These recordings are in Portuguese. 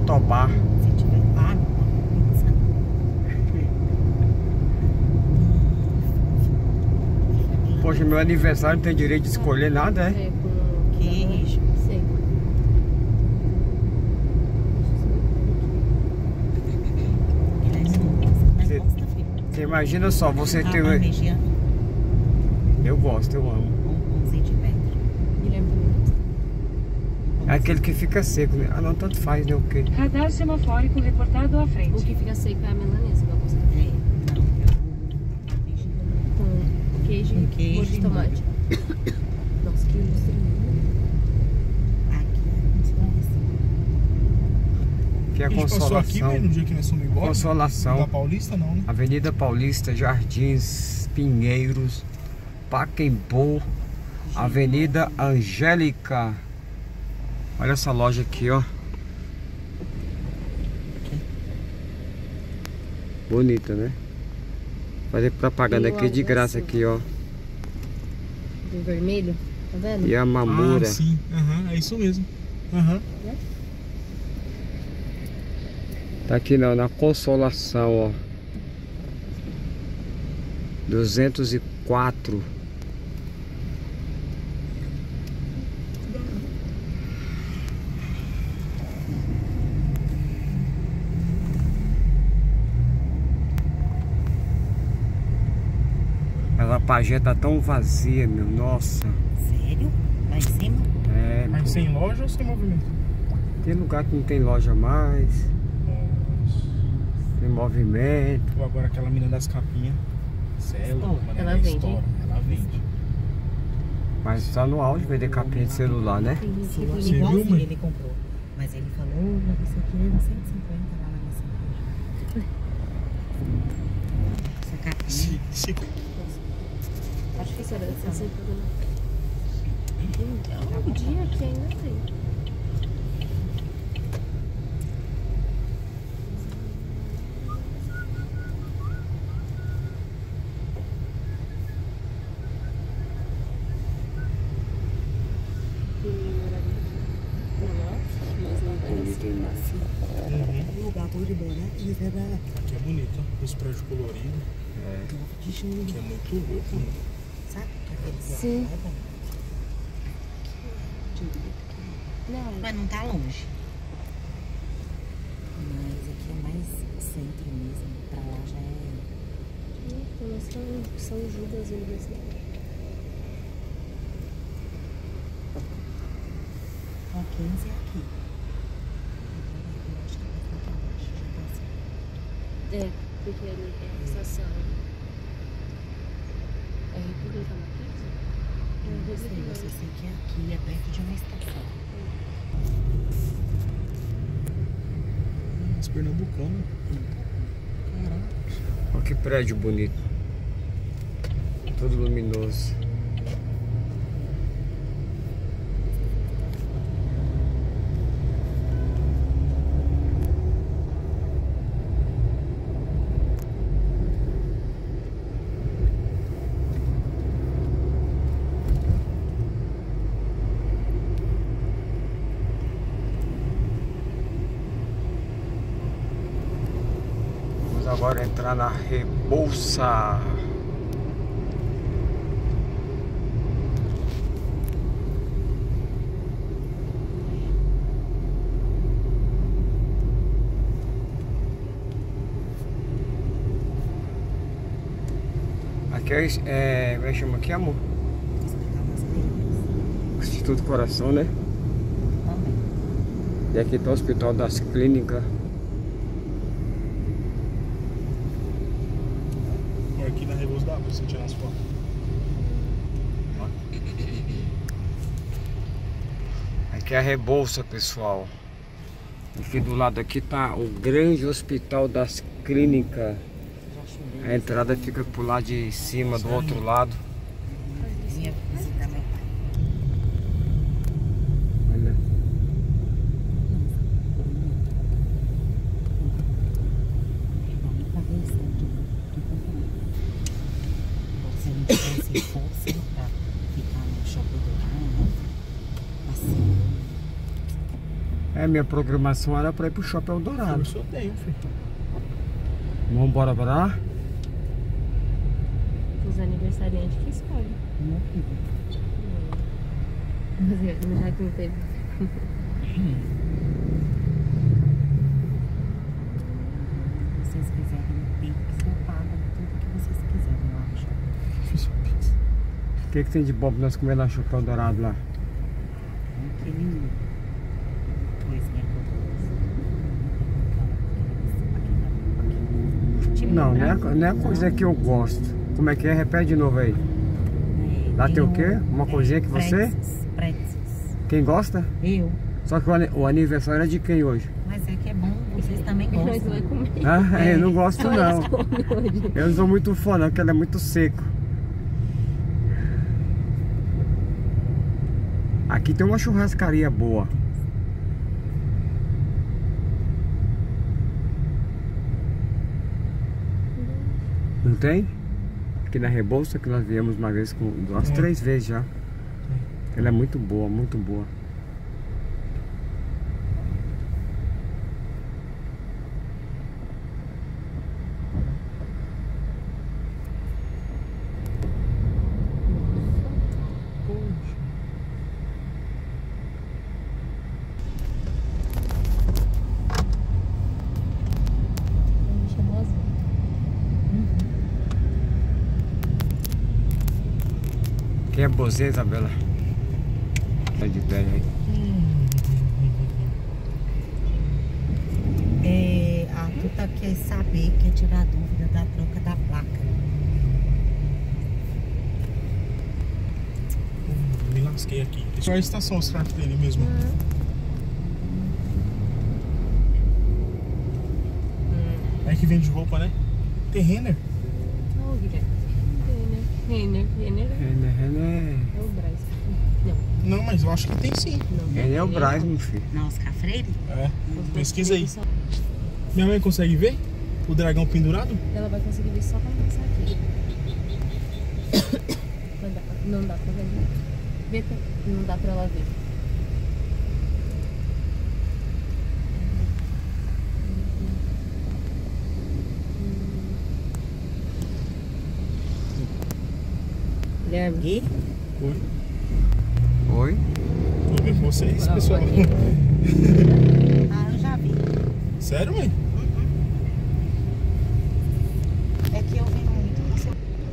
Jatobá. Se tiver pago, uma pizza. Poxa, meu aniversário não tem direito de escolher nada, é? É, com Queijo. Sei. Ele é isso, mas Você- gosta, filho. Você imagina só, você Ah, tem... parmegiana, Eu gosto, eu amo. bombonzinho de pedra. Guilherme também gosta. É aquele que fica seco, né? Ah, não, tanto faz, né? O quê? Radar semafórico reportado à O frente. que fica seco é a milanesa, que eu gosto. É, não, é o parmegiana. Com queijo Com e queijo molho de e tomate. Nossa, que ilustre. Aqui é consolação. Que é A gente passou aqui, Consolação. velho, no dia que nós fomos embora. Consolação. Da Paulista, não, né? Avenida Paulista, Jardins, Pinheiros, Pacaembu, Avenida Angélica. Olha essa loja aqui, ó. Bonita, né? Fazer propaganda aqui de graça aqui, ó. Do vermelho, tá vendo? E a Mamura. Ah, sim. Aham, é isso mesmo. Aham. Tá aqui não, na Consolação, ó. 204. Ela Pajé tá tão vazia, meu. Nossa. Sério? Lá em cima? É, Mas sem loja ou sem movimento? tem lugar que não tem loja mais. Nossa. Tem movimento. Ou agora aquela mina das capinhas. Cela, Oh, mano, ela ela vende. estoura. Ela vende. Mas tá no auge vender capinha de celular, né? Tem gente Sim, que Você viu, igualzinho mãe? ele comprou. Mas ele falou, isso aqui é 150 lá na minha cidade. Essa capinha. Se Acho que isso era dessa É um dia que ainda tem. O lugar por embora, eles eram aqui é bonito, ó. Os prédios coloridos. de junho, Que é muito louco, mano. sabe? Aqueles Sim. é bom. Não, Mas não tá longe. Mas aqui é mais centro mesmo. Pra lá já é. tem São Judas Universidade. Ó, 15 é aqui. Eu acho que vai ficar pra baixo, já tá assim. É, porque ali é a estação. É República Matriz? Eu não sei, eu só sei que é aqui, é perto de uma estação. Os pernambucanos. Caraca. Olha que prédio bonito. Todo luminoso. Vamos agora entrar na Rebouça. Aqui como é que chama aqui, amor? Hospital das Clínicas. Instituto Coração, né? Também. E aqui tá o Hospital das Clínicas. Olha aqui na Rebouça dá pra você tirar as fotos. Aqui é a Rebouça, pessoal. Aqui do lado aqui tá o grande Hospital das Clínicas. Já chorei. A entrada fica por lá de cima, do outro lado. Vinha visitar meu pai. Olha. Vamos pra ver isso aqui. Se não tivesse força pra ficar no shopping do lado, assim. É minha programação era pra ir pro Shopping Eldorado. Eu só tenho, filho. Vamos embora pra lá? Os aniversariantes que escolhem. Mas já que não teve. Se vocês quiserem Pix, eu pago tudo que vocês quiserem, eu acho. Fiz o Pix. O que tem de bom pra nós comer lá no Shopping Eldorado lá? Aquele... Pois é, Não é a coisa que eu gosto. Como é que é? Repete de novo aí. Lá tem o quê? Uma coisinha que você? Pretzels. Quem gosta? Eu. Só que o aniversário é de quem hoje? Mas é que é bom, vocês também Nós gostam. vamos comer. Ah, eu não gosto Só não. eles comem hoje. Eu não sou muito fã não, porque ele é muito seco. Aqui tem uma churrascaria boa. Não tem? Aqui na Rebouça, que nós viemos uma vez, umas 3 vezes já. Ela é muito boa, muito boa. Quem é você, Isabela? Tá de pé aí. A Tuta quer saber, quer tirar dúvida da troca da placa. Me lasquei aqui. Só a estação, os carros dele mesmo. Aí que vende roupa, né? Tem Renner. Não, Guilherme. Renner. René. É o Braz. Não, mas eu acho que tem sim. Não. René é o Braz, meu filho. Na Oscar Freire? É, pesquisa aí. Minha mãe consegue ver o dragão pendurado? Ela vai conseguir ver só quando passar aqui. Não dá pra ver. Não dá pra ela ver. Guilherme. E? Oi. Oi? Tô vendo vocês, pessoal. Ah, eu já vi. Sério, mãe? É que eu vi muito. Você...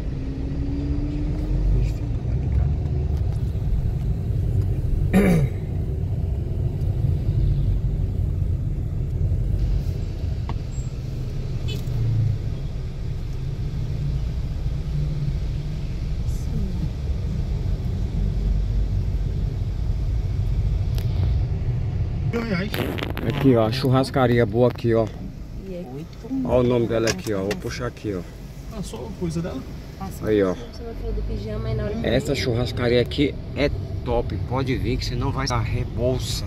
R$1.000. Aqui, ó, churrascaria boa aqui, ó. E aqui. Ó o nome dela aqui, ó. Vou puxar aqui, ó. Ah, só a coisa dela? Aí, ó. Você não falou do pijama e na hora que Essa churrascaria aqui é top. Pode vir que você não vai dar Rebouça.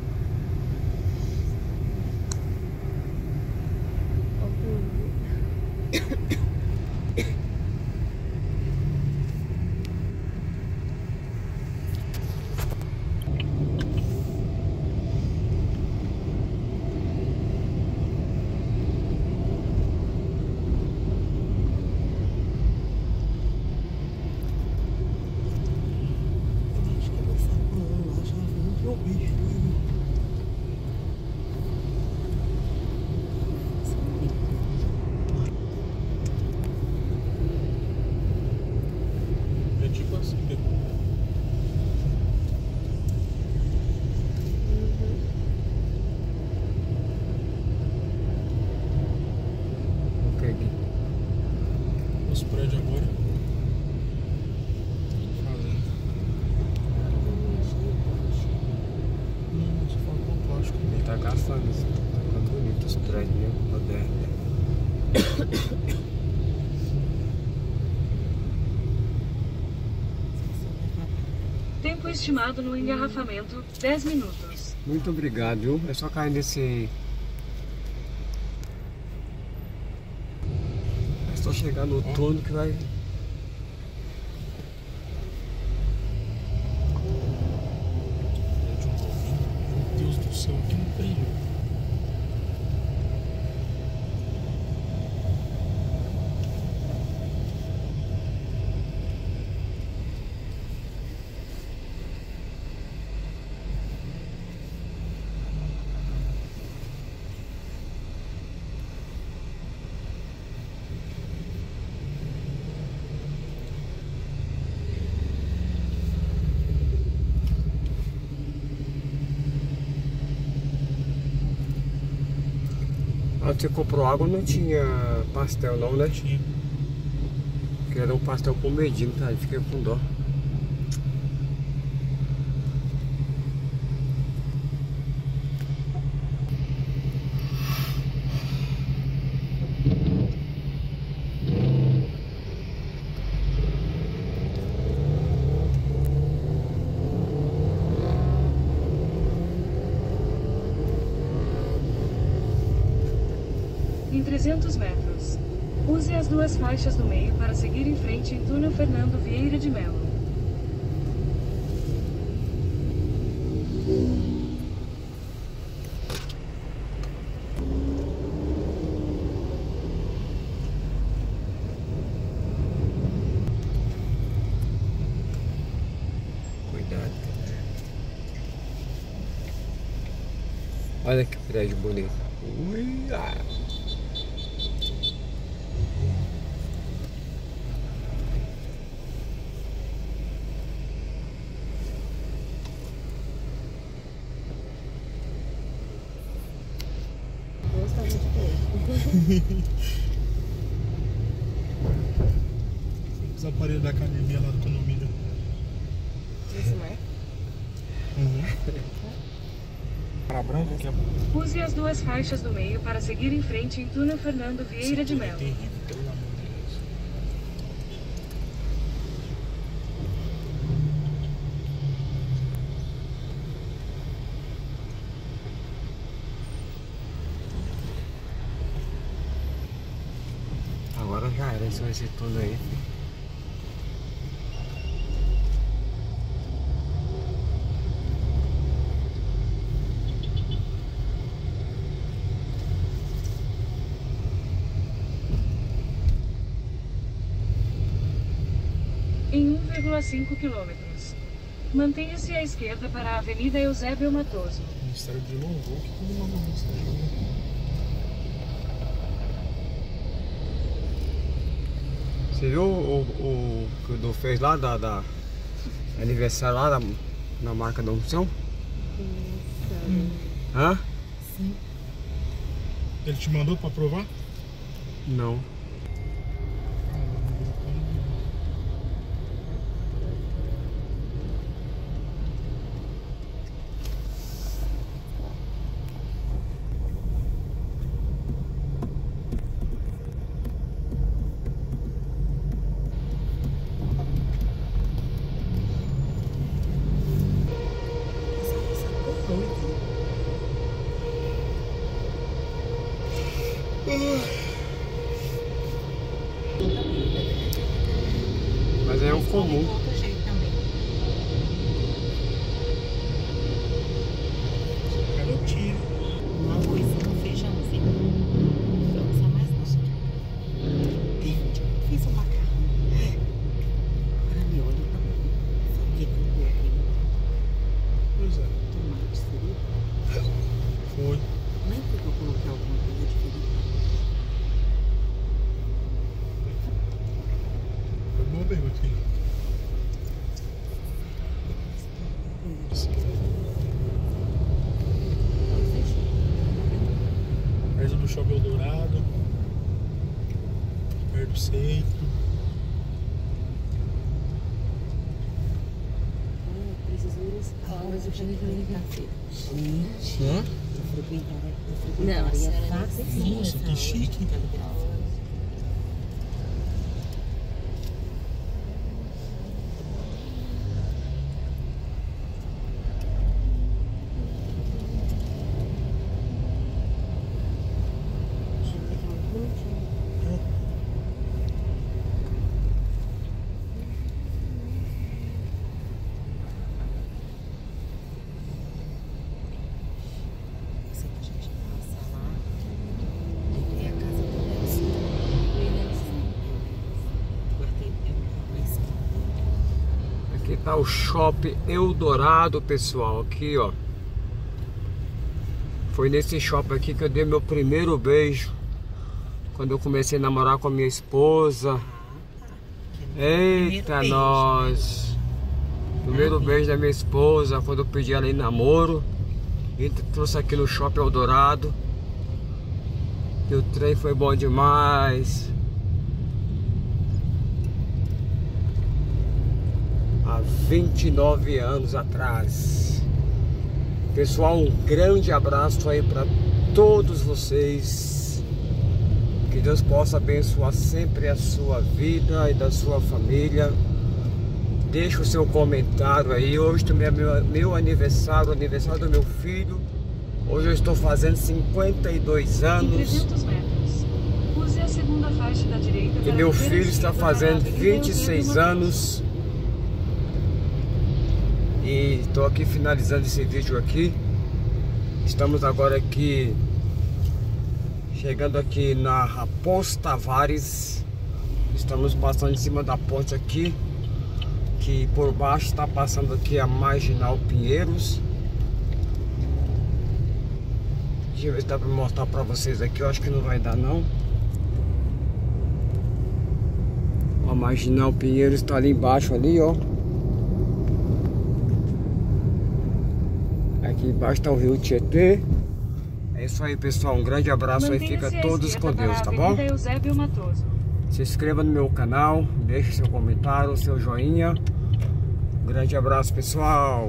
Acho que eu vou falar, lá já vi o bicho. É tipo assim, né? Ok, Gui. Os prédios agora. Fazendo. Não, só falta o plástico. Ele tá gastando isso. Tá bonito os prédios, né? Moderno. Tempo estimado no engarrafamento, 10 minutos. Muito obrigado, viu? É só cair nesse... É só chegar no outono que vai... Meu Deus do céu, aqui não Entendi. Quando você comprou água não tinha pastel não, né? Tinha. Porque era um pastel com medinho, tá? Eu fiquei com dó. Em 300 metros, use as duas faixas do meio para seguir em frente em túnel Fernando Vieira de Mello. Cuidado. Olha que prédio bonito. Ui, ah. Gosta muito dele. Os aparelhos da academia lá do condomínio. Isso não é? Cara branca que é Use as duas faixas do meio para seguir em frente em túnel Fernando Vieira de Mello. terrível, pelo amor de Deus. Agora já era, esse vai ser tudo aí. Em 1,5 quilômetros. Mantenha-se à esquerda para a Avenida Eusébio Matoso. Ministério de Louvor, que tudo uma bagunça tá jogando. Você viu o que o Du fez lá da aniversário lá na marca da unção? Hã? Sim. Ele te mandou pra provar? Não. Mas é o comum. De outro jeito também. Cara, um tiro. Um arrozinho, um feijãozinho. Não precisa mais não. Fiz um macarrão. Agora me olha, tá bom. Sabe o que eu coloquei? Pois é. Tomate, seria? Foi. Lembra que eu coloquei alguma coisa diferente? Foi boa pergunta, filho. Perto do Shopping Eldorado. Perto do centro. Mas eu tinha que ir na feira. Hã? Eu frequentaria Não, a senhora não facinho Nossa, essa que chique. tá o Shopping Eldorado, pessoal. Aqui, ó. Foi nesse shopping aqui que eu dei meu primeiro beijo. Quando eu comecei a namorar com a minha esposa. Eita, nós! Primeiro beijo da minha esposa, quando eu pedi ela em namoro. E trouxe aqui no Shopping Eldorado. E o trem foi bom demais. Há 29 anos atrás. Pessoal, um grande abraço aí para todos vocês. Que Deus possa abençoar sempre a sua vida e da sua família. Deixa o seu comentário aí. Hoje também é meu aniversário, o aniversário do meu filho. Hoje eu estou fazendo 52 anos. Em 300 metros, use a segunda faixa da direita. E meu filho está fazendo 26 anos. E estou aqui finalizando esse vídeo aqui. Estamos agora aqui, chegando aqui na Raposo Tavares. Estamos passando em cima da ponte aqui, que por baixo está passando aqui a Marginal Pinheiros. Deixa eu ver se dá para mostrar para vocês aqui. Eu acho que não vai dar não. A Marginal Pinheiros está ali embaixo ali, ó. Aqui embaixo está o Rio Tietê. É isso aí, pessoal. Um grande abraço aí. Fica todos com Deus, tá bom? Se inscreva no meu canal, deixe seu comentário, seu joinha. Um grande abraço, pessoal.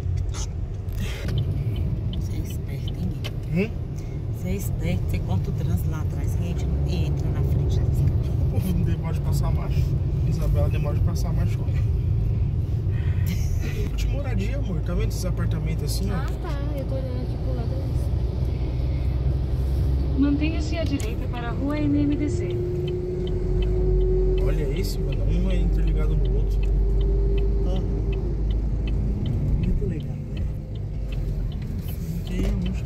Você é esperto, hein? Você é esperto, você conta o trânsito lá atrás e entra na frente desse carro. O povo não demora de passar marcha. Isabela demora de passar marcha. De moradia, amor. Tá vendo esses apartamentos assim, ó? Ah, tá. Eu tô olhando aqui pro lado deles. Mantenha-se à direita para a rua NMDC. Olha esse, mano. Um é interligado no outro. Muito legal, né? Que aí, amor,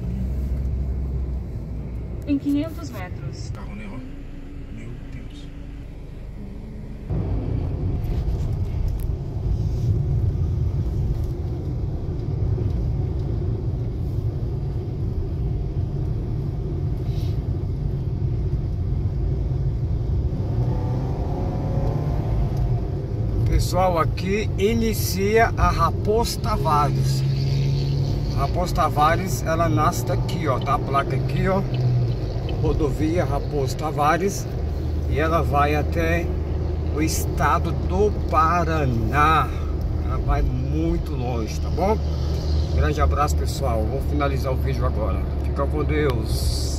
Em 500 metros. carro, né, ó. Meu Deus. Pessoal, aqui inicia a Raposo Tavares. Raposo Tavares, ela nasce daqui, ó. Tá a placa aqui, ó. Rodovia Raposo Tavares. E ela vai até o estado do Paraná. Ela vai muito longe, tá bom? Grande abraço, pessoal. Vou finalizar o vídeo agora. Fica com Deus.